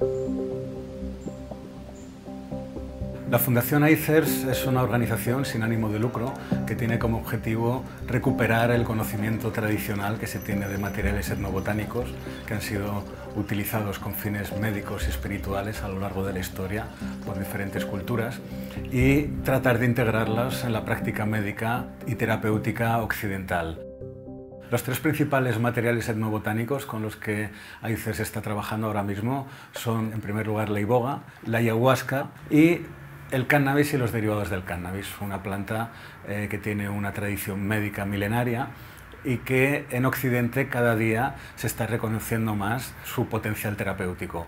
La Fundación ICERS es una organización sin ánimo de lucro que tiene como objetivo recuperar el conocimiento tradicional que se tiene de materiales etnobotánicos que han sido utilizados con fines médicos y espirituales a lo largo de la historia por diferentes culturas y tratar de integrarlos en la práctica médica y terapéutica occidental. Los tres principales materiales etnobotánicos con los que ICERS está trabajando ahora mismo son, en primer lugar, la iboga, la ayahuasca y el cannabis y los derivados del cannabis, una planta que tiene una tradición médica milenaria y que en Occidente cada día se está reconociendo más su potencial terapéutico.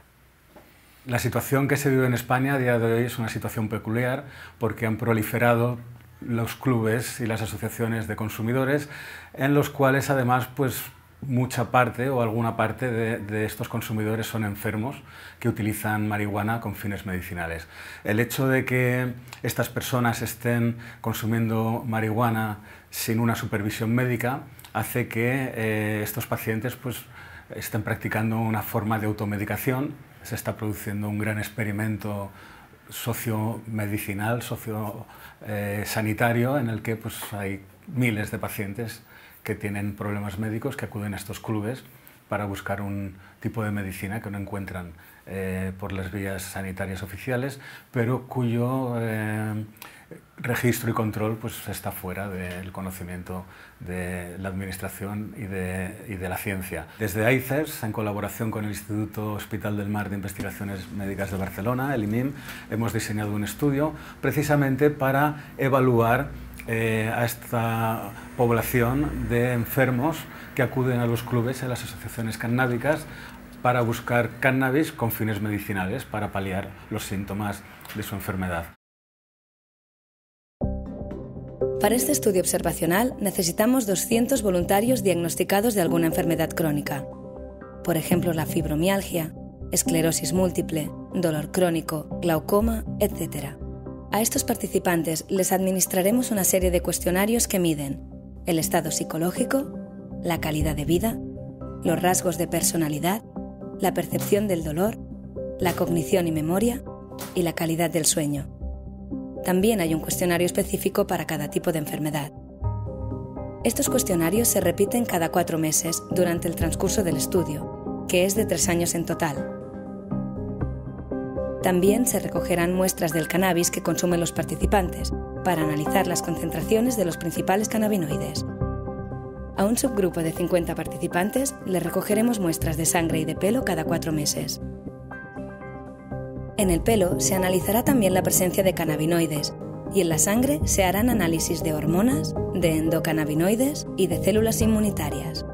La situación que se vive en España a día de hoy es una situación peculiar porque han proliferado los clubes y las asociaciones de consumidores en los cuales además mucha parte o alguna parte de estos consumidores son enfermos que utilizan marihuana con fines medicinales. El hecho de que estas personas estén consumiendo marihuana sin una supervisión médica hace que estos pacientes estén practicando una forma de automedicación. Se está produciendo un gran experimento sociomedicinal, sanitario, en el que hay miles de pacientes que tienen problemas médicos que acuden a estos clubes para buscar un tipo de medicina que no encuentran por las vías sanitarias oficiales, pero cuyo registro y control está fuera del conocimiento de la administración y de la ciencia. Desde ICERS, en colaboración con el Instituto Hospital del Mar de Investigaciones Médicas de Barcelona, el IMIM, hemos diseñado un estudio precisamente para evaluar a esta población de enfermos que acuden a los clubes y a las asociaciones cannábicas para buscar cannabis con fines medicinales para paliar los síntomas de su enfermedad. Para este estudio observacional necesitamos 200 voluntarios diagnosticados de alguna enfermedad crónica. Por ejemplo, la fibromialgia, esclerosis múltiple, dolor crónico, glaucoma, etc. A estos participantes les administraremos una serie de cuestionarios que miden el estado psicológico, la calidad de vida, los rasgos de personalidad, la percepción del dolor, la cognición y memoria y la calidad del sueño. También hay un cuestionario específico para cada tipo de enfermedad. Estos cuestionarios se repiten cada 4 meses durante el transcurso del estudio, que es de 3 años en total. También se recogerán muestras del cannabis que consumen los participantes para analizar las concentraciones de los principales cannabinoides. A un subgrupo de 50 participantes le recogeremos muestras de sangre y de pelo cada 4 meses. En el pelo se analizará también la presencia de cannabinoides y en la sangre se harán análisis de hormonas, de endocannabinoides y de células inmunitarias.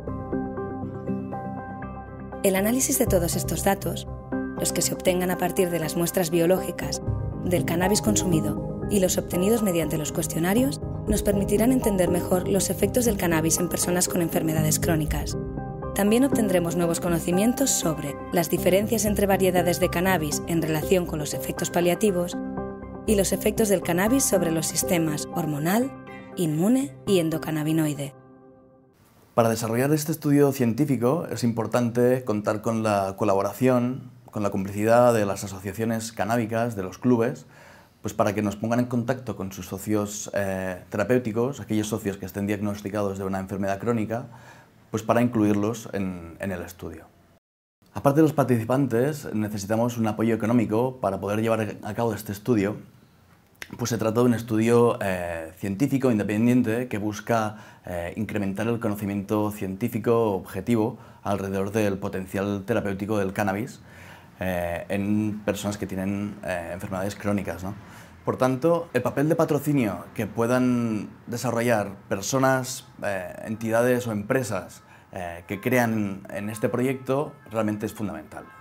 El análisis de todos estos datos, los que se obtengan a partir de las muestras biológicas, del cannabis consumido y los obtenidos mediante los cuestionarios, nos permitirán entender mejor los efectos del cannabis en personas con enfermedades crónicas. También obtendremos nuevos conocimientos sobre las diferencias entre variedades de cannabis en relación con los efectos paliativos y los efectos del cannabis sobre los sistemas hormonal, inmune y endocannabinoide. Para desarrollar este estudio científico es importante contar con la colaboración, con la complicidad de las asociaciones canábicas, de los clubes, para que nos pongan en contacto con sus socios terapéuticos, aquellos socios que estén diagnosticados de una enfermedad crónica, para incluirlos en el estudio. Aparte de los participantes, necesitamos un apoyo económico para poder llevar a cabo este estudio. Se trata de un estudio científico independiente que busca incrementar el conocimiento científico objetivo alrededor del potencial terapéutico del cannabis en personas que tienen enfermedades crónicas, ¿no? Por tanto, el papel de patrocinio que puedan desarrollar personas, entidades o empresas que crean en este proyecto realmente es fundamental.